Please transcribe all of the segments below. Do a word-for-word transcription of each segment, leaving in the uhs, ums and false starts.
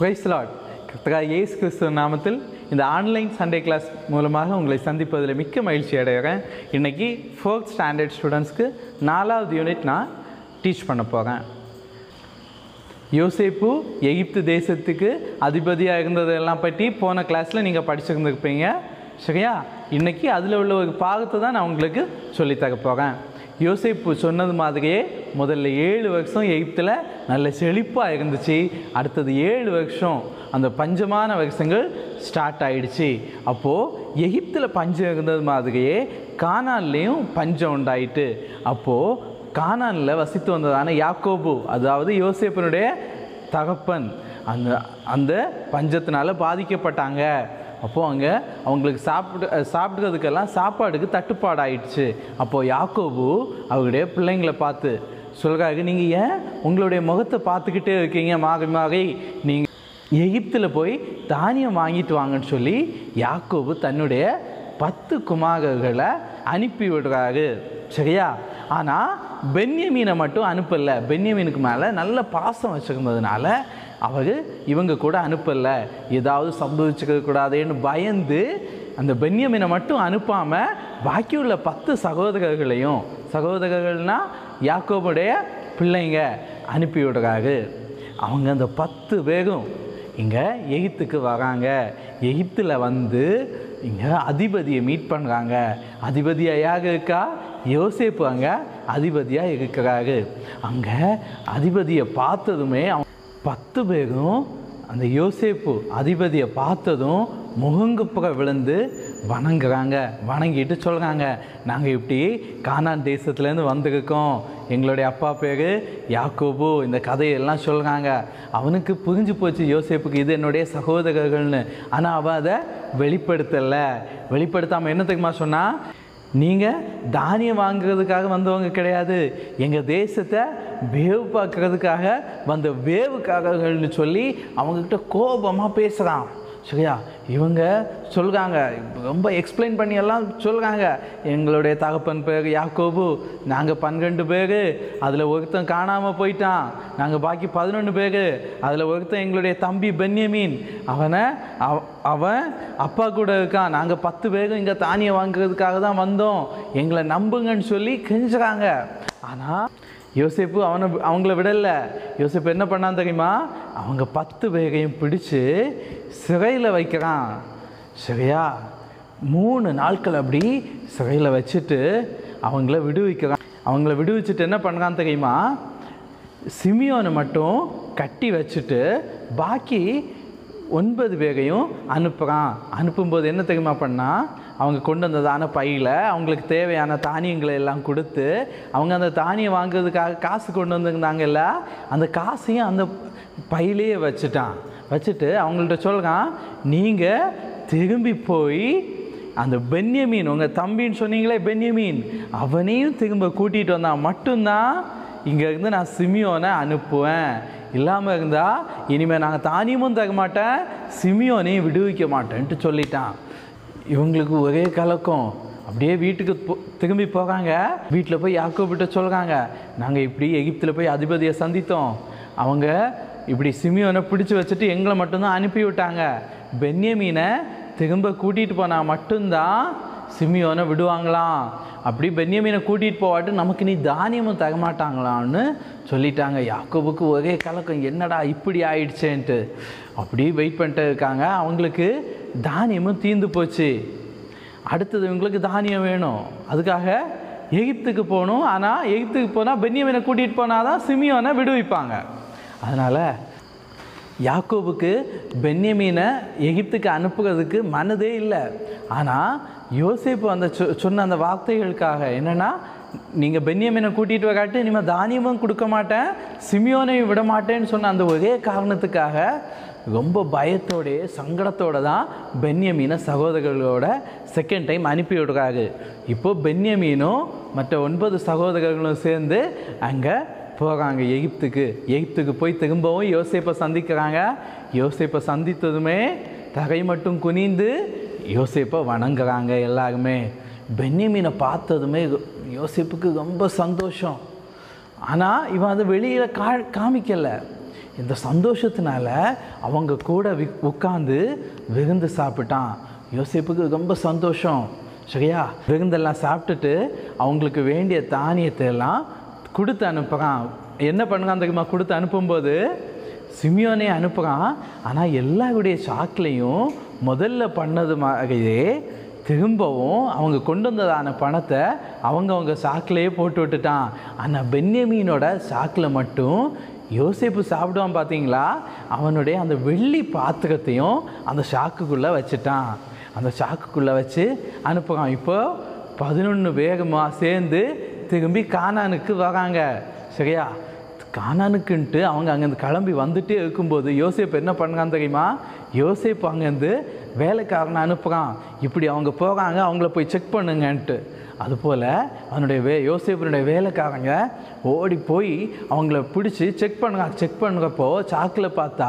Price Lord. கர்த்தராகிய இயேசு கிறிஸ்துவின் நாமத்தில் இந்த ஆன்லைன் சண்டே கிளாஸ் மூலமாக உங்களை சந்திப்பதில் மிக்க மகிழ்ச்சி அடைகிறேன். இன்றைக்கி ஃபோர்த் ஸ்டாண்டர்ட் ஸ்டூடெண்ட்ஸ்க்கு நாலாவது யூனிட் நான் டீச் பண்ண போகிறேன். யோசேப்பு எகிப்து தேசத்துக்கு அதிபதியாக இருந்ததெல்லாம் பற்றி போன கிளாஸில் நீங்கள் படிச்சுருந்துருப்பீங்க, சரியா? இன்றைக்கி அதில் உள்ள ஒரு பாகத்தை தான் நான் உங்களுக்கு சொல்லித்தர போகிறேன். யோசேப்பு சொன்னது மாதிரியே முதல்ல ஏழு வருஷம் எகிப்தில் நல்ல செழிப்பாக இருந்துச்சு. அடுத்தது ஏழு வருஷம் அந்த பஞ்சமான வருஷங்கள் ஸ்டார்ட் ஆகிடுச்சு. அப்போது எகிப்தில் பஞ்சம் இருந்தது மாதிரியே கானான்லேயும் பஞ்சம் உண்டாயிட்டு. அப்போது கானானில் வசித்து வந்ததான யாக்கோபு, அதாவது யோசேப்பினுடைய தகப்பன், அந்த அந்த பஞ்சத்தினால பாதிக்கப்பட்டாங்க. அப்போது அங்கே அவங்களுக்கு சாப்பிடு சாப்பிட்றதுக்கெல்லாம் சாப்பாடுக்கு தட்டுப்பாடு ஆயிடுச்சு. அப்போது யாக்கோபு அவருடைய பிள்ளைங்களை பார்த்து சொல்கிறாரு, நீங்கள் ஏன் உங்களுடைய முகத்தை பார்த்துக்கிட்டே இருக்கீங்க, மாறி மாறி நீங்கள் எகிப்தில் போய் தானியம் வாங்கிட்டு வாங்கன்னு சொல்லி யாக்கோபு தன்னுடைய பத்து குமாரர்களை அனுப்பி விடுறாரு, சரியா? ஆனால் பென்யமீனை மட்டும் அனுப்பலை. பென்யமீனுக்கு மேலே நல்ல பாசம் வச்சுருந்ததுனால அவர் இவங்க கூட அனுப்பலை, ஏதாவது சம்பவிச்சுக்கூடாதேன்னு பயந்து அந்த பென்யமீனை மட்டும் அனுப்பாமல் பாக்கி உள்ள பத்து சகோதரர்களையும், சகோதரர்கள்னால் யாக்கோபுடைய பிள்ளைங்க, அனுப்பி விடுறாரு. அவங்க அந்த பத்து பேரும் இங்கே எகிப்துக்கு வராங்க. எகிப்தில் வந்து இங்கே அதிபதியை மீட் பண்ணுறாங்க. அதிபதியாக யார் இருக்கா? யோசேப்பு அங்கே அதிபதியாக இருக்கிறாரு. அங்கே அதிபதியை பார்த்ததுமே அவங்க பத்து பேரும் அந்த யோசேப்பு அதிபதியை பார்த்ததும் முகங்குப்புற விழுந்து வணங்குறாங்க. வணங்கிட்டு சொல்கிறாங்க, நாங்கள் இப்படி கானான் தேசத்துலேருந்து வந்திருக்கோம், எங்களுடைய அப்பா பேர் யாக்கோபு, இந்த கதையெல்லாம் சொல்கிறாங்க. அவனுக்கு புரிஞ்சு போச்சு யோசேப்புக்கு இது என்னுடைய சகோதரர்கள்னு. ஆனால் அவன் அதை வெளிப்படுத்தலை. வெளிப்படுத்தாமல் என்ன தெரியுமா சொன்னால், நீங்கள் தானியம் வாங்குறதுக்காக வந்தவங்க கிடையாது, எங்கள் தேசத்தை வேவு பார்க்கறதுக்காக வந்த வேவுக்காரர்கள்னு சொல்லி அவங்கக்கிட்ட கோபமாக பேசுகிறான், சரியா? இவங்க சொல்கிறாங்க, ரொம்ப எக்ஸ்பிளைன் பண்ணி எல்லாம் சொல்கிறாங்க, எங்களுடைய தகப்பன் பேர் யாக்கோபு, நாங்கள் பன்னிரெண்டு பேர், அதில் ஒருத்தன் காணாமல் போயிட்டான், நாங்கள் பாக்கி பதினொன்று பேர், அதில் ஒருத்தன் எங்களுடைய தம்பி பென்யமீன், அவனை அவன் அப்பா கூட இருக்கான், நாங்கள் பத்து பேரும் இங்கே தானியம் வாங்குறதுக்காக தான் வந்தோம், எங்களை நம்புங்கன்னு சொல்லி கெஞ்சுறாங்க. ஆனால் யோசேப்பு அவனை அவங்கள விடலை. யோசேப்பு என்ன பண்ணான் தெரியுமா? அவங்க பத்து பேரையும் பிடிச்சு சிறையில் வைக்கிறான், சரியா? மூணு நாட்கள் அப்படி சிறையில் வச்சுட்டு அவங்கள விடுவிக்கிறான். அவங்கள விடுவிச்சுட்டு என்ன பண்ணுறான் தெரியுமா? சிமியோனை மட்டும் கட்டி வச்சுட்டு பாக்கி ஒன்பது பேரையும் அனுப்புகிறான். அனுப்பும்போது என்ன தெரியுமா பண்ணால், அவங்க கொண்டு வந்ததான பையில் அவங்களுக்கு தேவையான தானியங்களை எல்லாம் கொடுத்து, அவங்க அந்த தானியம் வாங்குறதுக்காக காசு கொண்டு வந்திருந்தாங்கல்ல, அந்த காசையும் அந்த பையிலேயே வச்சுட்டான். வச்சுட்டு அவங்கள்ட்ட சொல்கிறான், நீங்கள் திரும்பி போய் அந்த பென்யமீன், உங்கள் தம்பின்னு சொன்னீங்களே பென்யமீன், அவனையும் திரும்ப கூட்டிகிட்டு வந்தால் மட்டும்தான் இங்கேருந்து நான் சிமியோனை அனுப்புவேன். இல்லாமல் இருந்தால் இனிமேல் நாங்கள் தானியமும் தர மாட்டேன், சிமியோனையும் விடுவிக்க மாட்டேன்ட்டு சொல்லிட்டான். இவங்களுக்கு ஒரே கலக்கம். அப்படியே வீட்டுக்கு போ திரும்பி போகிறாங்க. வீட்டில் போய் யாக்கோபிட்ட சொல்கிறாங்க, நாங்கள் இப்படி எகிப்தில் போய் அதிபதியை சந்தித்தோம், அவங்க இப்படி சிமியோனை பிடிச்சி வச்சுட்டு எங்களை மட்டும்தான் அனுப்பி விட்டாங்க, பென்யமீனை திரும்ப கூட்டிகிட்டு போனால் மட்டும்தான் சிமியோனை விடுவாங்களாம், அப்படி பென்யமீனை கூட்டிகிட்டு போவாட்டு நமக்கு நீ தானியமும் தரமாட்டாங்களான்னு சொல்லிட்டாங்க. யாக்கோபுக்கு ஒரே கலக்கம், என்னடா இப்படி ஆயிடுச்சேன்ட்டு அப்படி வெயிட் பண்ணிட்டு இருக்காங்க. அவங்களுக்கு தானியமும் தீர்ந்து போச்சு. அடுத்தது இவங்களுக்கு தானியம் வேணும், அதுக்காக எகிப்துக்கு போகணும். ஆனால் எகிப்துக்கு போனால் பென்யமீனை கூட்டிகிட்டு போனால் தான் சிமியோனை விடுவிப்பாங்க. அதனால் யாக்கோபுக்கு பென்யமீனை எகிப்துக்கு அனுப்புறதுக்கு மனதே இல்லை. ஆனால் யோசேப்பு அந்த சொ சொன்ன அந்த வார்த்தைகளுக்காக என்னென்னா, நீங்கள் பென்யமீனை கூட்டிகிட்டு வராட்டு இனிமேல் தானியமும் கொடுக்க மாட்டேன், சிமியோனையும் விட மாட்டேன்னு சொன்ன அந்த ஒரே காரணத்துக்காக ரொம்ப பயத்தோடைய சங்கடத்தோடு தான் பென்யமீனை சகோதரர்களோட செகண்ட் டைம் அனுப்பி விடுறாரு. இப்போது பென்யமீனும் மற்ற ஒன்பது சகோதரர்களும் சேர்ந்து அங்கே போகிறாங்க எகிப்துக்கு. எகிப்துக்கு போய் திரும்பவும் யோசேப்பை சந்திக்கிறாங்க. யோசேப்பை சந்தித்ததுமே தகை மட்டும் குனிந்து யோசேப்பை வணங்குறாங்க எல்லாருமே. பென்யமீனை பார்த்ததுமே யோசேப்புக்கு ரொம்ப சந்தோஷம். ஆனால் இவன் அதை வெளியில் கா காமிக்கலை இந்த சந்தோஷத்தினால அவங்க கூட வி உட்காந்து விருந்து சாப்பிட்டான். யோசேப்புக்கு ரொம்ப சந்தோஷம். சரியா, விருந்தெல்லாம் சாப்பிட்டுட்டு அவங்களுக்கு வேண்டிய தானியத்தை எல்லாம் கொடுத்து அனுப்புகிறான். என்ன பண்ணுறான் தெரியுமா? கொடுத்து அனுப்பும்போது சிமியோனே அனுப்புகிறான். ஆனால் எல்லாருடைய சாக்கிலையும் முதல்ல பண்ணது மாதிரியே திரும்பவும் அவங்க கொண்டு வந்ததான பணத்தை அவங்க அவங்க சாக்கிலேயே போட்டு விட்டுட்டான். ஆனால் பென்யமீனோட சாக்கில் மட்டும் யோசேப்பு சாப்பிடுவான் பார்த்தீங்களா, அவனுடைய அந்த வெள்ளி பாத்திரத்தையும் அந்த சாக்குக்குள்ளே வச்சுட்டான். அந்த சாக்குக்குள்ளே வச்சு அனுப்புகிறான். இப்போ பதினொன்று வேகமாக சேர்ந்து திரும்பி கானானுக்கு வராங்க. சரியா, கானானுக்குன்ட்டு அவங்க அங்கேருந்து கிளம்பி வந்துட்டே இருக்கும்போது யோசேப்பு என்ன பண்ணுறான்னு தெரியுமா? யோசேப்பு அங்கேருந்து வேலைக்காரனை அனுப்புகிறான். இப்படி அவங்க போகிறாங்க, அவங்கள போய் செக் பண்ணுங்கன்ட்டு. அதுபோல் அவனுடைய வே யோசேப்பினுடைய வேலைக்காரங்க ஓடி போய் அவங்கள பிடிச்சி செக் பண்ணுறாங்க. செக் பண்ணுறப்போ சாக்கில் பார்த்தா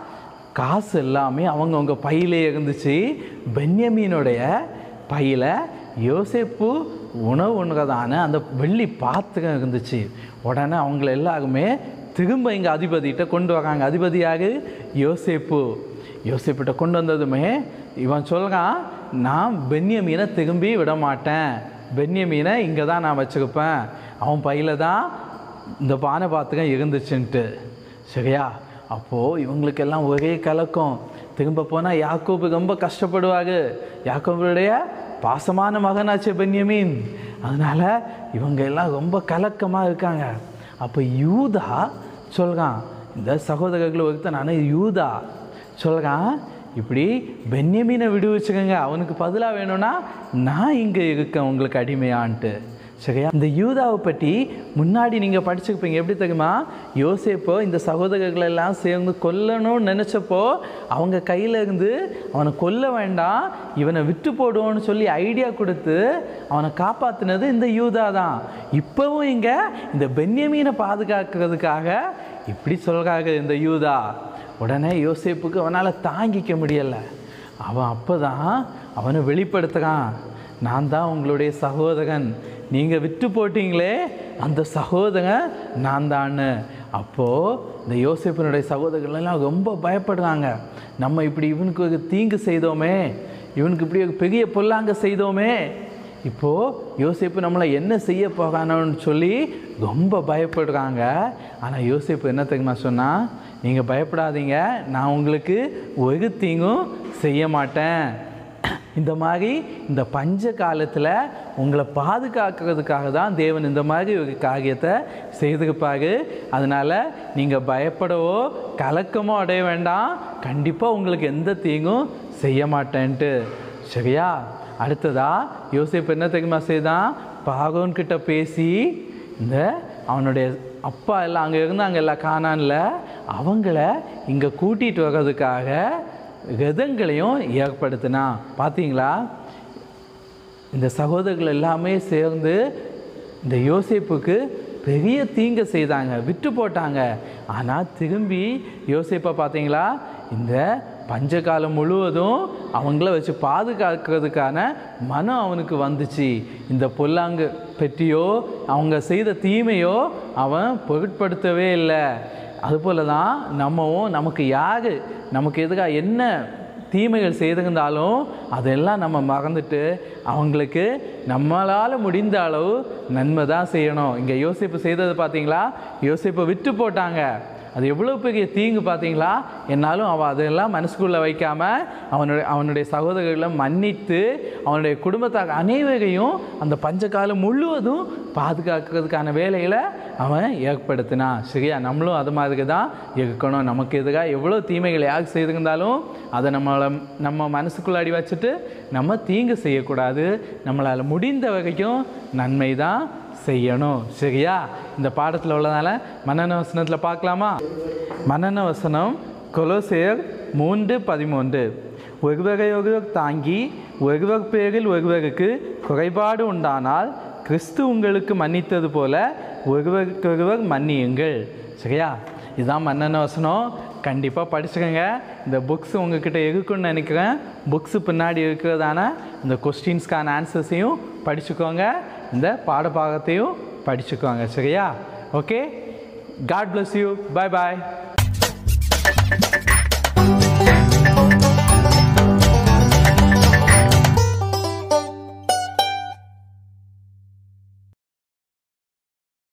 காசு எல்லாமே அவங்கவுங்க பையிலே இருந்துச்சு. பென்யமீனுடைய பையில் யோசேப்பு உணவு உண்ணுறதான அந்த வெள்ளி பாத்திரம் இருந்துச்சு. உடனே அவங்கள எல்லாருமே திரும்ப இங்கே அதிபதிகிட்ட கொண்டு வராங்க. அதிபதியாக யோசேப்பு. யோசேப்பிட்ட கொண்டு வந்ததுமே இவன் சொல்கிறான், நான் பென்யமீனை திரும்பி விட மாட்டேன், பென்யமீனை இங்கே தான் நான் வச்சுருப்பேன், அவன் பையில் தான் இந்த பானை பாத்திரம் இருந்துச்சுன்ட்டு. சரியா, அப்போது இவங்களுக்கெல்லாம் ஒரே கலக்கம். திரும்ப போனால் யாக்கோபு ரொம்ப கஷ்டப்படுவாங்க. யாக்கோபுடைய பாசமான மகனாச்சு பென்யமீன். அதனால் இவங்க எல்லாம் ரொம்ப கலக்கமாக இருக்காங்க. அப்போ யூதா சொல்கிறான், இந்த சகோதரர்கள் ஒருத்தன் நான் யூதா சொல்கிறான், இப்படி பென்யமீனை விடுவிச்சுக்கங்க, அவனுக்கு பதிலாக வேணும்னா நான் இங்கே இருக்கேன் உங்களுக்கு அடிமையான்ட்டு. சரியா, இந்த யூதாவை பற்றி முன்னாடி நீங்கள் படிச்சுருப்பீங்க. எப்படி தெரியுமா? யோசேப்போ இந்த சகோதரர்கள் எல்லாம் சேர்ந்து கொல்லணும்னு நினச்சப்போ அவங்க கையில் இருந்து அவனை கொல்ல வேண்டாம், இவனை விட்டு போடுவோன்னு சொல்லி ஐடியா கொடுத்து அவனை காப்பாற்றினது இந்த யூதா தான். இப்போவும் இங்கே இந்த பென்யமீனை பாதுகாக்கிறதுக்காக இப்படி சொல்கிறாங்க இந்த யூதா. உடனே யோசேப்புக்கு அவனால் தாங்கிக்க முடியலை. அவன் அப்போ தான் அவனை வெளிப்படுத்துகிறான், நான் தான் உங்களுடைய சகோதரன், நீங்கள் விட்டு போட்டிங்களே அந்த சகோதரன் நான் தான்னு. அப்போது இந்த யோசேப்பினுடைய சகோதரர்கள்லாம் ரொம்ப பயப்படுறாங்க. நம்ம இப்படி இவனுக்கு ஒரு தீங்கு செய்தோமே, இவனுக்கு இப்படி ஒரு பெரிய பொல்லாங்க செய்தோமே, இப்போது யோசேப்பு நம்மளை என்ன செய்ய போகிறானோன்னு சொல்லி ரொம்ப பயப்படுறாங்க. ஆனால் யோசேப்பு என்ன தெரியுமா சொன்னால், நீங்கள் பயப்படாதீங்க, நான் உங்களுக்கு ஒரு தீங்கும் செய்ய மாட்டேன். இந்த மாதிரி இந்த பஞ்ச காலத்தில் உங்களை பாதுகாக்கிறதுக்காக தான் தேவன் இந்த மாதிரி ஒரு காரியத்தை செய்திருப்பாரு. அதனால் நீங்கள் பயப்படவோ கலக்கமோ அடைய வேண்டாம், கண்டிப்பாக உங்களுக்கு எந்த தீங்கும் செய்ய மாட்டேன்ட்டு. சரியா, அடுத்ததா யோசேப்பு என்ன தெரியுமா செய்தான்? பார்வோன்கிட்ட பேசி இந்த அவனுடைய அப்பா எல்லாம் அங்கே இருந்தாங்க எல்லாம் கானானில், அவங்கள இங்கே கூட்டிகிட்டு வர்றதுக்காக ரதங்களையும் ஏற்படுத்தினா. பார்த்தீங்களா, இந்த சகோதரர்கள் எல்லாமே சேர்ந்து இந்த யோசேப்புக்கு பெரிய தீங்கை செய்தாங்க, விட்டு போட்டாங்க. ஆனால் திரும்பி யோசேப்பை பார்த்தீங்களா, இந்த பஞ்சகாலம் முழுவதும் அவங்கள வச்சு பாதுகாக்கிறதுக்கான மனம் அவனுக்கு வந்துச்சு. இந்த பொல்லாங்கு பற்றியோ அவங்க செய்த தீமையோ அவன் பொருட்படுத்தவே இல்லை. அதுபோல தான் நம்மவும் நமக்கு யார் நமக்கு எதுக்காக என்ன தீமைகள் செய்திருந்தாலும் அதெல்லாம் நம்ம மறந்துட்டு அவங்களுக்கு நம்மளால் முடிந்த அளவு நன்மை தான் செய்யணும். இங்கே யோசேப்பு செய்தது பார்த்தீங்களா, யோசேப்பை விட்டு போட்டாங்க, அது எவ்வளோ பெரிய தீங்கு பார்த்தீங்களா. என்னாலும் அவன் அதெல்லாம் மனசுக்குள்ளே வைக்காமல் அவனுடைய அவனுடைய சகோதரர்களை மன்னித்து அவனுடைய குடும்பத்தார் அனைவரையும் அந்த பஞ்சகாலம் முழுவதும் பாதுகாக்கிறதுக்கான வேலையில் அவன் ஏற்படுத்தினான். சரியா, நம்மளும் அது மாதிரி தான் இருக்கணும். நமக்கு எதுக்காக எவ்வளோ தீமைகளை யார் செய்திருந்தாலும் அதை நம்மளை நம்ம மனசுக்குள்ளாடி வச்சுட்டு நம்ம தீங்கு செய்யக்கூடாது. நம்மளால் முடிந்த வரைக்கும் நன்மை தான் செய்யணும். சரியா, இந்த பாடத்தில் உள்ளதால மன்னன வசனத்தில் பார்க்கலாமா? மன்னன வசனம் கொலோசேயர் மூன்று பதிமூன்று. ஒருவரை ஒருவர் தாங்கி ஒருவர் பேரில் ஒருவருக்கு குறைபாடு உண்டானால் கிறிஸ்து உங்களுக்கு மன்னித்தது போல ஒருவருக்கு ஒருவர் மன்னியுங்கள். சரியா, இதுதான் மன்னன வசனம். கண்டிப்பாக படிச்சுக்கோங்க. இந்த புக்ஸ் உங்ககிட்ட இருக்குன்னு நினைக்கிறேன். புக்ஸு பின்னாடி இருக்கிறதான இந்த கொஸ்டின்ஸ்க்கான ஆன்சர்ஸையும் படிச்சுக்கோங்க, இந்த பாடபாகத்தையும் படிச்சுக்கோங்க. சரியா, okay, God bless you, bye bye.